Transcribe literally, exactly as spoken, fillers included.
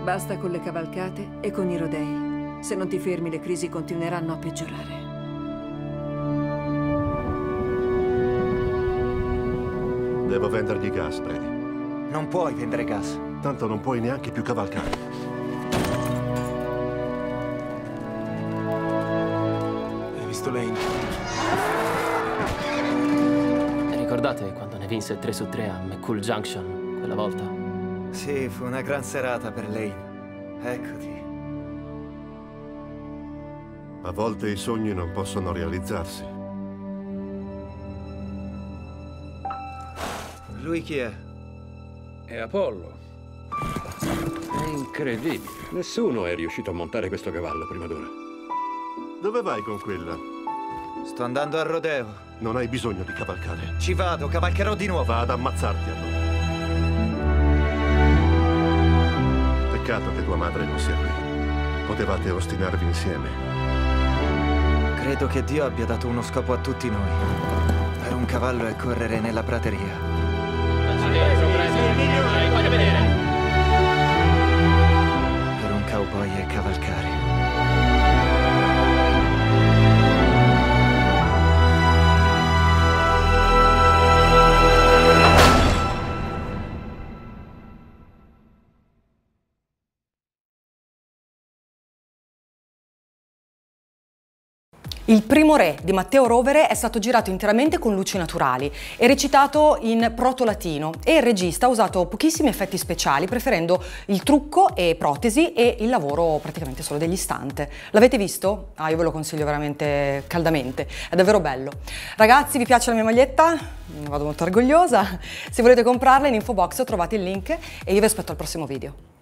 Basta con le cavalcate e con i rodei. Se non ti fermi, le crisi continueranno a peggiorare. Devo vendergli gas, Brady. Non puoi vendere gas. Tanto non puoi neanche più cavalcare. Hai visto Lane? Ricordate quando ne vinse tre su tre a McCool Junction quella volta? Sì, fu una gran serata per Lane. Eccoti. A volte i sogni non possono realizzarsi. Lui chi è? È Apollo. È incredibile. Nessuno è riuscito a montare questo cavallo prima d'ora. Dove vai con quella? Sto andando al rodeo. Non hai bisogno di cavalcare. Ci vado, cavalcherò di nuovo. Va ad ammazzarti allora. Peccato che tua madre non sia qui. Potevate ostinarvi insieme. Credo che Dio abbia dato uno scopo a tutti noi. Per un cavallo è correre nella prateria. Voglio vedere. Per un cowboy è cavalcare. Il Primo Re di Matteo Rovere è stato girato interamente con luci naturali e recitato in proto-latino e il regista ha usato pochissimi effetti speciali preferendo il trucco e protesi e il lavoro praticamente solo degli stunt. L'avete visto? Ah, io ve lo consiglio veramente caldamente, è davvero bello. Ragazzi, vi piace la mia maglietta? Ne vado molto orgogliosa. Se volete comprarla in info box trovate il link e io vi aspetto al prossimo video.